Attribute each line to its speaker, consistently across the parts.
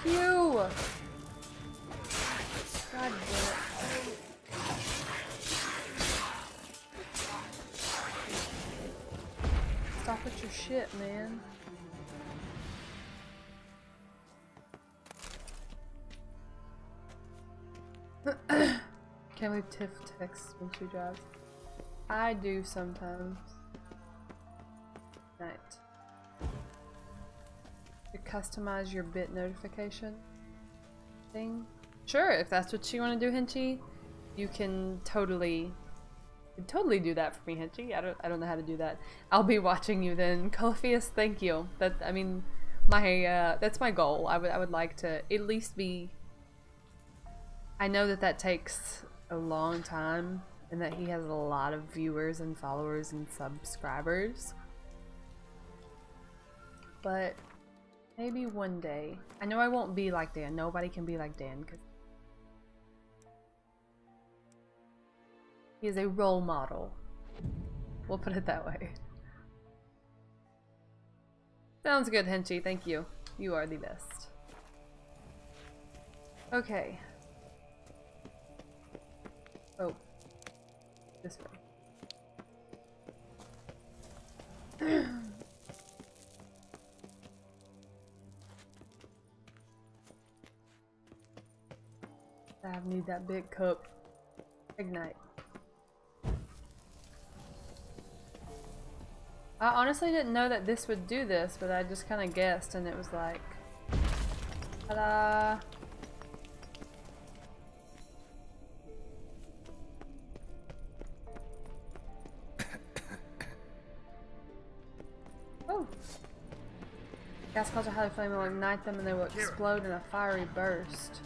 Speaker 1: you! God damn it. Stop with your shit, man. Can't believe Tiff texts when she drives. I do sometimes. Night. To customize your bit notification thing. Sure, if that's what you want to do, Hinchy, you can totally do that for me, Hinchy. I don't know how to do that. I'll be watching you then. Colophius, thank you. I mean, that's my goal. I would like to at least be. I know that takes a long time, and that he has a lot of viewers and followers and subscribers. But maybe one day. I know I won't be like Dan. Nobody can be like Dan because he is a role model. We'll put it that way. Sounds good, Henchy. Thank you. You are the best. Okay. Oh. This way. I need that big cup. Ignite. I honestly didn't know that this would do this, but I just kind of guessed, and it was like, ta-da! Oh! Gas clouds are highly flammable, will ignite them and they will explode in a fiery burst.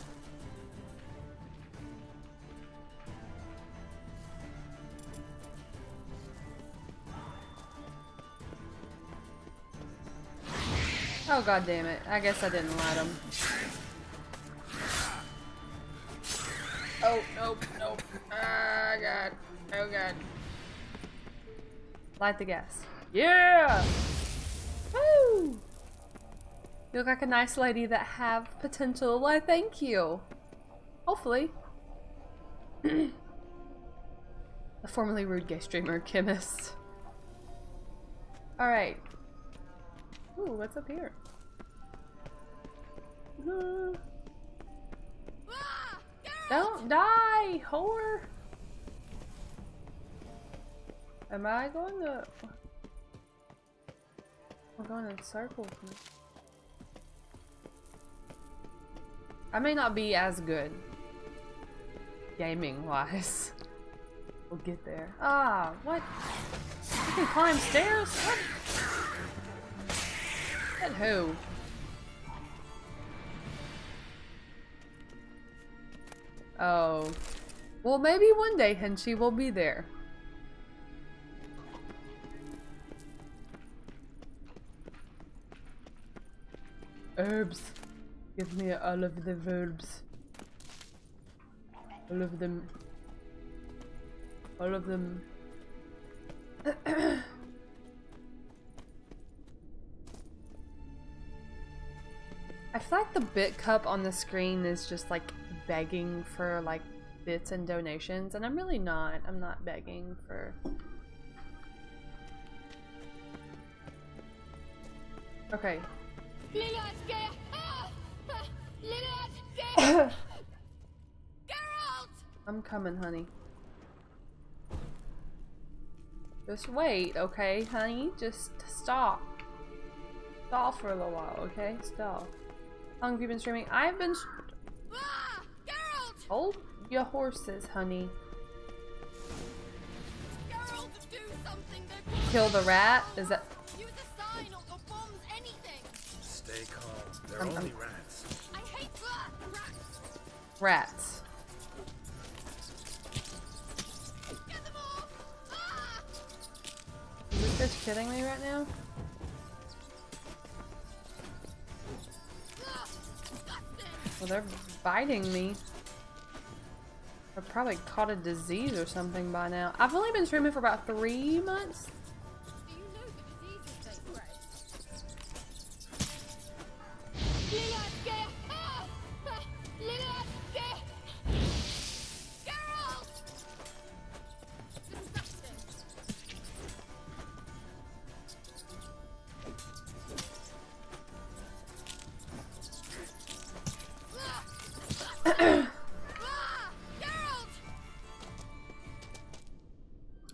Speaker 1: Oh god damn it. I guess I didn't light them. Oh, nope, nope. Ah, god. Oh god. Light the gas. Yeah! Woo! You look like a nice lady that have potential. Why, thank you. Hopefully. A formerly rude gay streamer, chemist. Alright. Ooh, what's up here? Don't die, whore! Am I going to... We're going in circles. I may not be as good gaming wise. We'll get there. Ah, what? You can climb stairs? What? And who? Oh. Well, maybe one day Henchy will be there. Herbs. Give me all of the verbs. All of them. All of them. I feel like the bit cup on the screen is just like begging for like bits and donations, and I'm really not. I'm not begging for. Okay. I'm coming, honey. Just wait, okay, honey? Just stop. Stop for a little while, okay? Stop. How long have you been streaming? I've been. Hold your horses, honey. Kill the rat? Is that?
Speaker 2: Use a sign or bombs anything.
Speaker 3: Stay calm. They're only rats.
Speaker 2: I hate rats.
Speaker 1: Rats.
Speaker 2: Get them off. Ah!
Speaker 1: Is this fish kidding me right now? Well, they're biting me. I've probably caught a disease or something by now. I've only been streaming for about 3 months.
Speaker 2: Do you know the diseases they spread?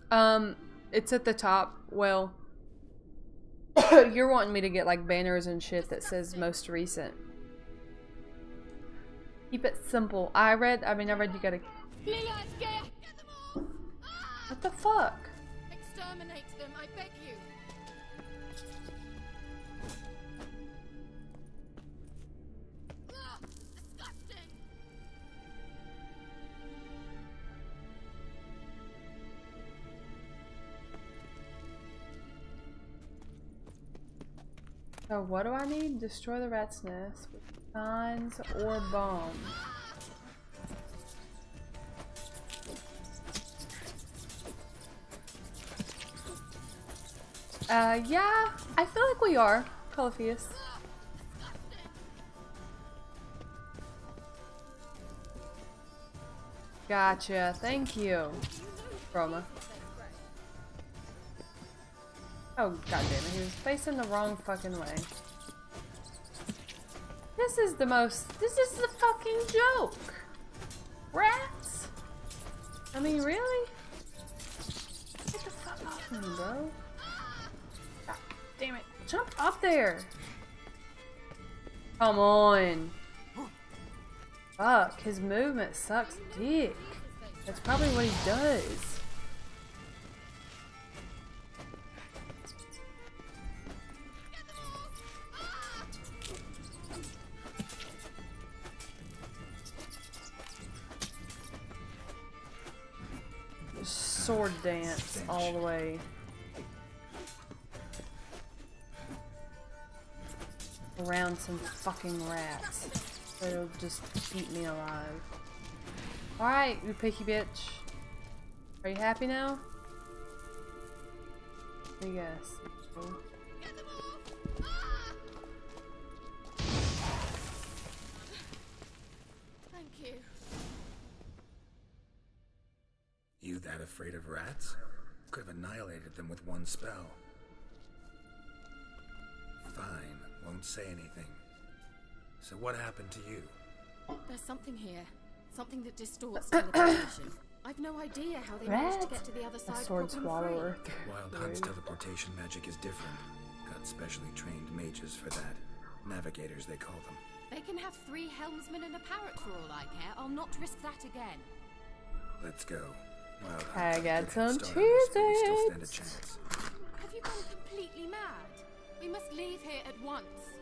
Speaker 1: It's at the top. Well, you're wanting me to get like banners and shit that says most recent. Keep it simple. I read you gotta...
Speaker 2: Get them all! Ah!
Speaker 1: What the fuck?
Speaker 2: Exterminate them, I beg you. Ugh, disgusting.
Speaker 1: So what do I need? Destroy the rat's nest with signs or bombs. Yeah, I feel like we are, Colifius. Gotcha, thank you, Roma. Oh, goddammit, he was facing the wrong fucking way. This is the fucking joke! Rats? I mean, really? Get the fuck off me, bro. God damn it. Jump up there! Come on. Fuck, his movement sucks dick. That's probably what he does. Sword dance all the way. Around some fucking rats that'll just eat me alive. Alright, you picky bitch. Are you happy now? I guess.
Speaker 2: Get them all! Ah! Thank you.
Speaker 3: You that afraid of rats? Could have annihilated them with one spell. Fine, won't say anything. So what happened to you?
Speaker 4: There's something here. Something that distorts teleportation. I've no idea how they managed to get to the other side
Speaker 1: Sword swallower.
Speaker 3: Wild Hunt's teleportation magic is different. Got specially trained mages for that. Navigators, they call them.
Speaker 4: They can have 3 helmsmen and a parrot for all I care. I'll not risk that again.
Speaker 3: Let's go. Wild
Speaker 1: I
Speaker 3: Hunt
Speaker 1: got
Speaker 3: got a
Speaker 1: some
Speaker 3: good start on this, but we still
Speaker 1: Cheez-Its.
Speaker 3: stand a chance.
Speaker 4: Have you gone completely mad? We must leave here at once.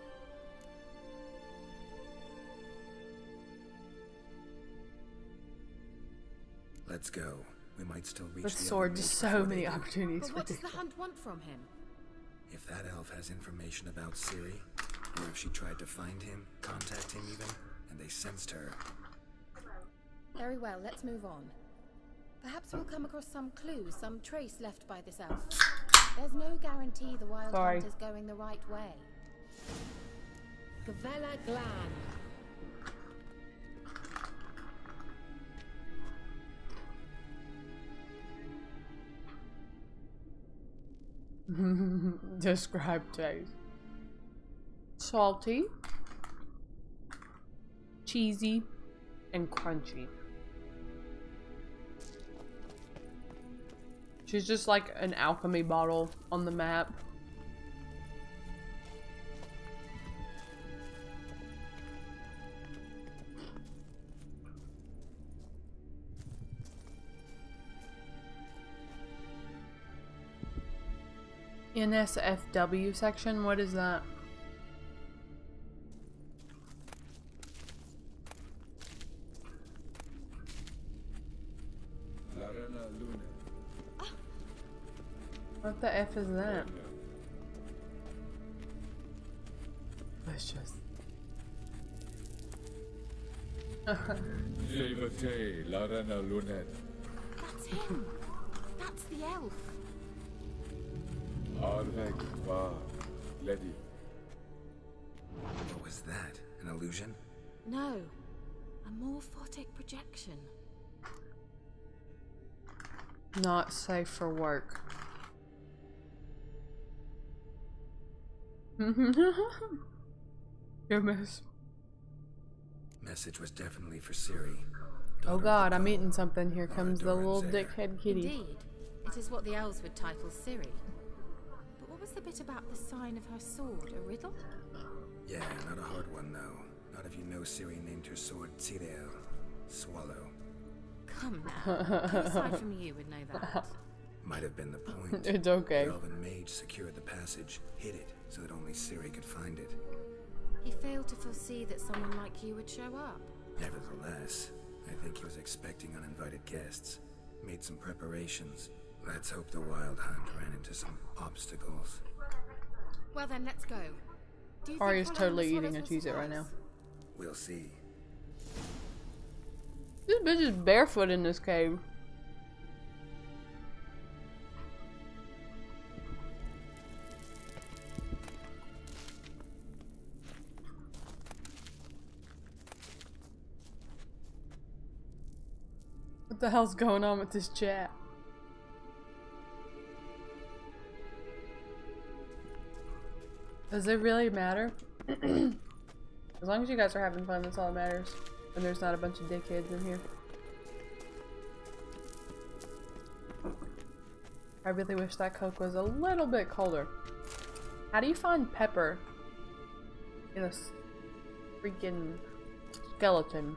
Speaker 3: Let's go. We might still reach
Speaker 1: With
Speaker 3: the
Speaker 1: sword,
Speaker 3: other
Speaker 1: just
Speaker 3: mage
Speaker 1: so
Speaker 3: before
Speaker 1: many
Speaker 3: they do.
Speaker 1: opportunities
Speaker 4: But
Speaker 1: for
Speaker 4: what does
Speaker 1: dick.
Speaker 4: the hunt want from him?
Speaker 3: If that elf has information about Ciri, or if she tried to find him, contact him even, and they sensed her.
Speaker 4: Very well, let's move on. Perhaps we'll come across some clue, some trace left by this elf. There's no guarantee the Wild
Speaker 1: Sorry.
Speaker 4: Hunt is going the right way. Gavella Glan.
Speaker 1: Describe taste. Salty, cheesy, and crunchy. She's just like an alchemy bottle on the map. NSFW section? What is that? What the F is that? Delicious.
Speaker 5: Levate, Larena Lunet.
Speaker 4: That's him. That's the elf.
Speaker 5: Arvek va, Lady.
Speaker 3: What was that? An illusion?
Speaker 4: No, a morphotic projection.
Speaker 1: Not safe for work. Your miss.
Speaker 3: Message was definitely for Ciri.
Speaker 1: Oh
Speaker 3: daughter of
Speaker 1: god,
Speaker 3: the
Speaker 1: I'm
Speaker 3: Gull,
Speaker 1: eating something. Here comes the
Speaker 3: Mara
Speaker 1: little
Speaker 3: Doran's heir.
Speaker 1: dickhead kitty.
Speaker 4: Indeed. It That is what the elves would title Ciri. But what was the bit about the sign of her sword? A riddle?
Speaker 3: Yeah, not a hard one though. Not if you know Ciri named her sword Tyrael. Swallow.
Speaker 4: Come now. Who aside from you would know that?
Speaker 3: Might have been the point.
Speaker 1: It's okay.
Speaker 3: The elven mage secured the passage, hid it, so that only Ciri could find it.
Speaker 4: He failed to foresee that someone like you would show up.
Speaker 3: Nevertheless, I think he was expecting uninvited guests. Made some preparations. Let's hope the Wild Hunt ran into some obstacles.
Speaker 4: Well then, let's go. Do you
Speaker 1: Arya's
Speaker 4: think following
Speaker 1: totally
Speaker 4: the
Speaker 1: eating a
Speaker 4: swallows will
Speaker 1: Cheez-It right now.
Speaker 4: suffice?
Speaker 3: We'll see.
Speaker 1: This bitch is barefoot in this cave. What the hell's going on with this chat? Does it really matter? As long as you guys are having fun, that's all that matters. And there's not a bunch of dickheads in here. I really wish that Coke was a little bit colder. How do you find pepper in a freaking skeleton?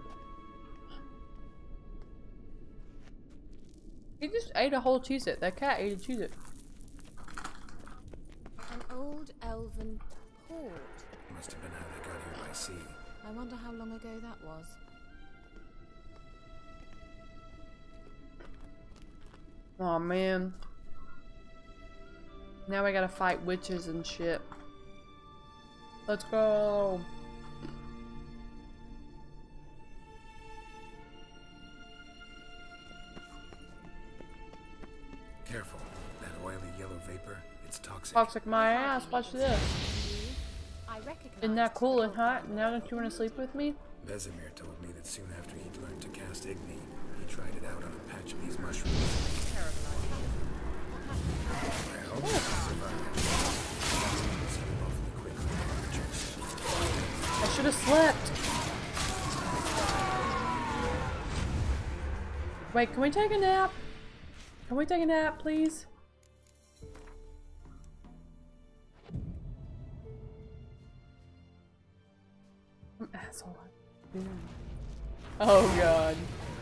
Speaker 1: He just ate a whole Cheez-It. That cat ate a Cheez-It.
Speaker 4: An old elven port.
Speaker 3: Must have been how they got here by sea.
Speaker 4: I wonder how long ago that was.
Speaker 1: Aw, man. Now I gotta fight witches and shit. Let's go!
Speaker 3: Careful. That oily yellow vapor, it's toxic.
Speaker 1: Toxic my ass, watch this.
Speaker 4: I recognize
Speaker 1: Isn't that cool
Speaker 4: the
Speaker 1: and hot? Now don't you wanna sleep with me?
Speaker 3: Vesemir told me that soon after he'd learned to cast Igni, he tried it out on a patch of these mushrooms. Well, he survived. Set him awfully quickly.
Speaker 1: I should have slept. Wait, can we take a nap? Can we take a nap, please? I'm an asshole. Oh god.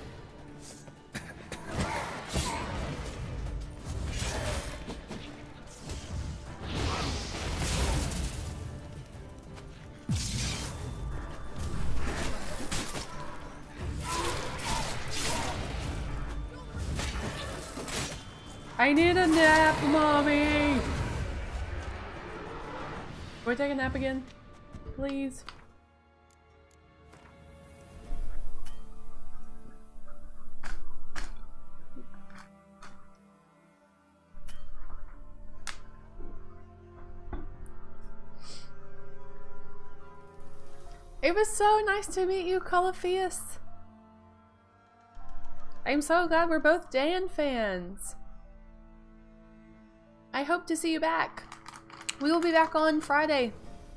Speaker 1: I need a nap, mommy! Can we take a nap again? Please? It was so nice to meet you, Colifius. I'm so glad we're both Dan fans. I hope to see you back. We will be back on Friday.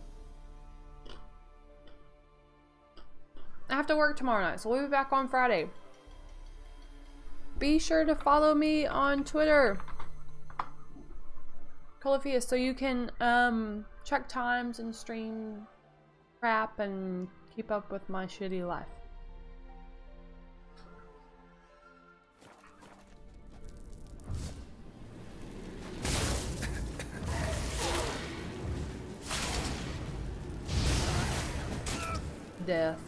Speaker 1: I have to work tomorrow night, so we'll be back on Friday. Be sure to follow me on Twitter, Colifius, so you can check times and stream crap and keep up with my shitty life. Death.